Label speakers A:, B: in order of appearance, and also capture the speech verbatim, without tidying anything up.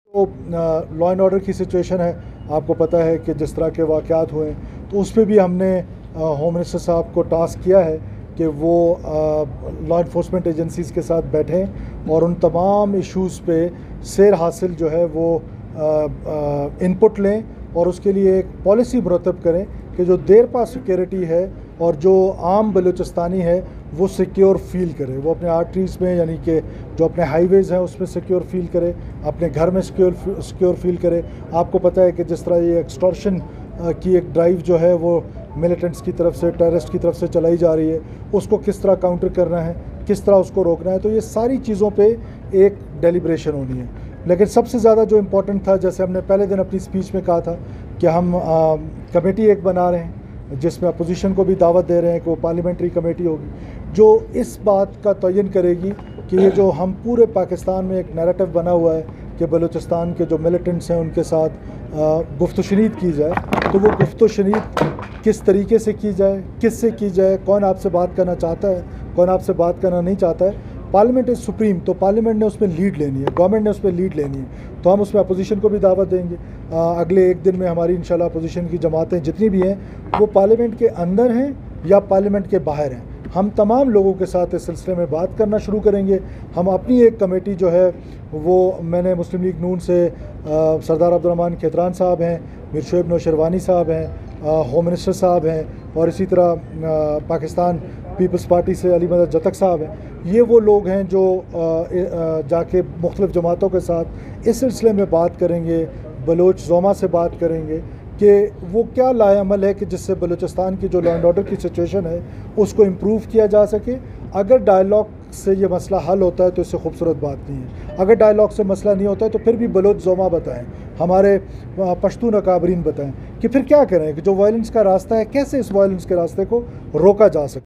A: तो law and order की situation है, आपको पता है कि जिस तरह के वाक़यात हुए तो उस पर भी हमने होम मिनिस्टर साहब को टास्क किया है कि वो लॉ इन्फोर्समेंट एजेंसीज़ के साथ बैठें और उन तमाम इश्यूज़ पे सैर हासिल जो है वो इनपुट लें और उसके लिए एक पॉलिसी मुरतब करें कि जो देर पा सिक्योरिटी है और जो आम बलूचिस्तानी है वो सिक्योर फील करे, वो अपने आर्टरीज़ में यानी कि जो अपने हाईवेज़ हैं उसमें सिक्योर फील करे, अपने घर में सिक्योर सिक्योर फील करे। आपको पता है कि जिस तरह ये एक्सटॉर्शन की एक ड्राइव जो है वो मिलिटेंट्स की तरफ से, टेररिस्ट की तरफ से चलाई जा रही है, उसको किस तरह काउंटर करना है, किस तरह उसको रोकना है, तो ये सारी चीज़ों पे एक डेलिब्रेशन होनी है। लेकिन सबसे ज़्यादा जो इम्पोर्टेंट था, जैसे हमने पहले दिन अपनी स्पीच में कहा था कि हम आ, कमेटी एक बना रहे हैं जिसमें अपोजिशन को भी दावत दे रहे हैं कि वो पार्लियामेंट्री कमेटी होगी जो इस बात का तयन करेगी कि ये जो हम पूरे पाकिस्तान में एक नैरेटिव बना हुआ है कि बलूचिस्तान के जो मिलिटेंट्स हैं उनके साथ गुफ्त शनीद की जाए, तो वो गुफ्त शनीद किस तरीके से की जाए, किस से की जाए, कौन आपसे बात करना चाहता है, कौन आपसे बात करना नहीं चाहता है। पार्लियामेंट इज़ सुप्रीम, तो पार्लियामेंट ने उसमें लीड लेनी है, गवर्नमेंट ने उसमें लीड लेनी है, तो हम उसमें अपोजिशन को भी दावत देंगे। आ, अगले एक दिन में हमारी इंशाल्लाह अपोजिशन की जमातें जितनी भी हैं वो पार्लियामेंट के अंदर हैं या पार्लियामेंट के बाहर हैं, हम तमाम लोगों के साथ इस सिलसिले में बात करना शुरू करेंगे। हम अपनी एक कमेटी जो है वो मैंने मुस्लिम लीग नून से आ, सरदार अब्दुर्रहमान खेतरान साहब हैं, मीर शोएब नौशरवानी साहब हैं, होम मिनिस्टर साहब हैं और इसी तरह आ, पाकिस्तान पीपल्स पार्टी से अली मदद जतक साहब हैं। ये वो लोग हैं जो आ, आ, जाके मुख्तलिफ़ जमातों के साथ इस सिलसिले में बात करेंगे, बलोच ज़ोमा से बात करेंगे कि वो क्या लाएअमल है कि जिससे बलूचिस्तान की जो लॉ एंड ऑर्डर की सिचुएशन है उसको इम्प्रूव किया जा सके। अगर डायलॉग से ये मसला हल होता है तो इससे खूबसूरत बात नहीं है, अगर डायलॉग से मसला नहीं होता है तो फिर भी बलोच ज़ोमा बताएं, हमारे पश्तून अकाबरीन बताएं कि फिर क्या करें कि जो वायलेंस का रास्ता है कैसे इस वायलेंस के रास्ते को रोका जा सके।